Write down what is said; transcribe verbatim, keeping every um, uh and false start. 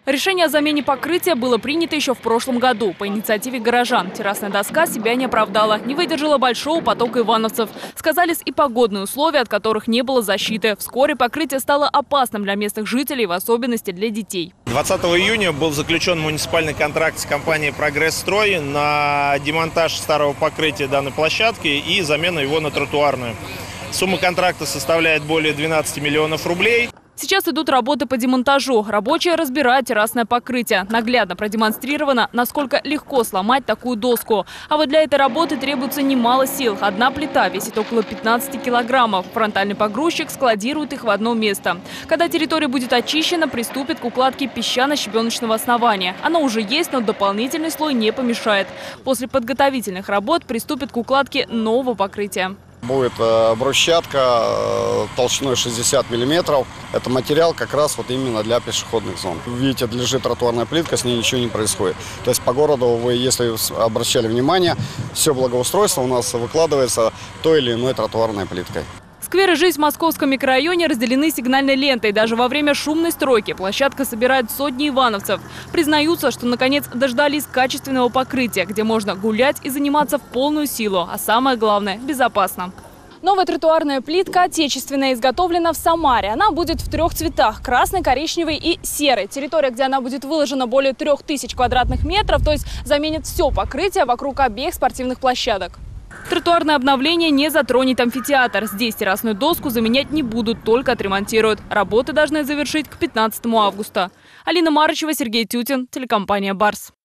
Решение о замене покрытия было принято еще в прошлом году по инициативе горожан. Террасная доска себя не оправдала, не выдержала большого потока ивановцев. Сказались и погодные условия, от которых не было защиты. Вскоре покрытие стало опасным для местных жителей, в особенности для детей. двадцатого июня был заключен муниципальный контракт с компанией «Прогресс-строй» на демонтаж старого покрытия данной площадки и замену его на тротуарную. Сумма контракта составляет более двенадцати миллионов рублей. Сейчас идут работы по демонтажу. Рабочие разбирают террасное покрытие. Наглядно продемонстрировано, насколько легко сломать такую доску. А вот для этой работы требуется немало сил. Одна плита весит около пятнадцати килограммов. Фронтальный погрузчик складирует их в одно место. Когда территория будет очищена, приступит к укладке песчано-щебеночного основания. Оно уже есть, но дополнительный слой не помешает. После подготовительных работ приступит к укладке нового покрытия. Будет э, брусчатка э, толщиной шестьдесят миллиметров. Это материал как раз вот именно для пешеходных зон. Видите, лежит тротуарная плитка, с ней ничего не происходит. То есть по городу вы, если обращали внимание, все благоустройство у нас выкладывается той или иной тротуарной плиткой. Скверы «Жизнь» в московском микрорайоне разделены сигнальной лентой. Даже во время шумной стройки площадка собирает сотни ивановцев. Признаются, что наконец дождались качественного покрытия, где можно гулять и заниматься в полную силу. А самое главное – безопасно. Новая тротуарная плитка отечественная, изготовлена в Самаре. Она будет в трех цветах – красный, коричневый и серый. Территория, где она будет выложена, более трех тысяч квадратных метров, то есть заменит все покрытие вокруг обеих спортивных площадок. Тротуарное обновление не затронет амфитеатр. Здесь террасную доску заменять не будут, только отремонтируют. Работы должны завершить к пятнадцатому августа. Алина Марычева, Сергей Тютин, телекомпания «Барс».